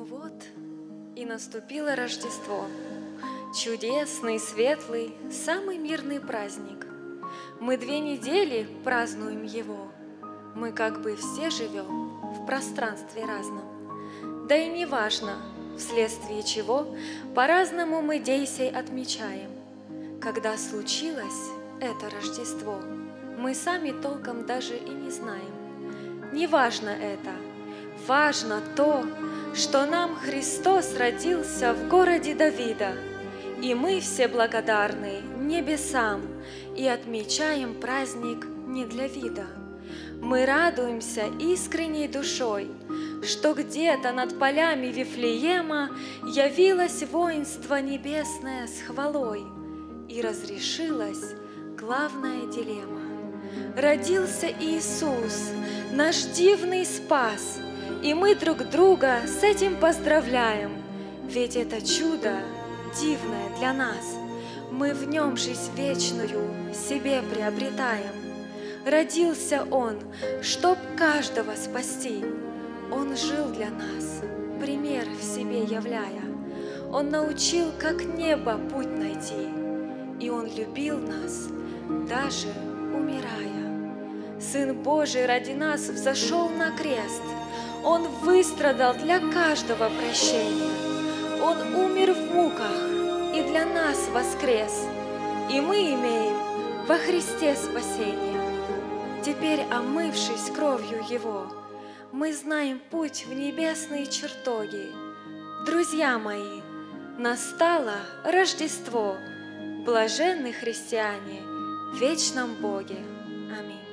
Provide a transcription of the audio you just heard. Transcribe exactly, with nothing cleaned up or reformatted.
Ну вот, и наступило Рождество. Чудесный, светлый, самый мирный праздник. Мы две недели празднуем его. Мы как бы все живем в пространстве разном. Да и не важно, вследствие чего по-разному мы день сей отмечаем. Когда случилось это Рождество, мы сами толком даже и не знаем. Не важно это, важно то, что нам Христос родился в городе Давида, и мы все благодарны небесам и отмечаем праздник не для вида. Мы радуемся искренней душой, что где-то над полями Вифлеема явилось воинство небесное с хвалой, и разрешилась главная дилемма. Родился Иисус, наш дивный спас, и мы друг друга с этим поздравляем, ведь это чудо дивное для нас. Мы в нем жизнь вечную себе приобретаем. Родился Он, чтоб каждого спасти. Он жил для нас, пример в себе являя. Он научил, как небо путь найти, и Он любил нас, даже умирая. Сын Божий ради нас взошел на крест. Он выстрадал для каждого прощения. Он умер в муках и для нас воскрес. И мы имеем во Христе спасение. Теперь, омывшись кровью Его, мы знаем путь в небесные чертоги. Друзья мои, настало Рождество. Блаженны христиане в вечном Боге. Аминь.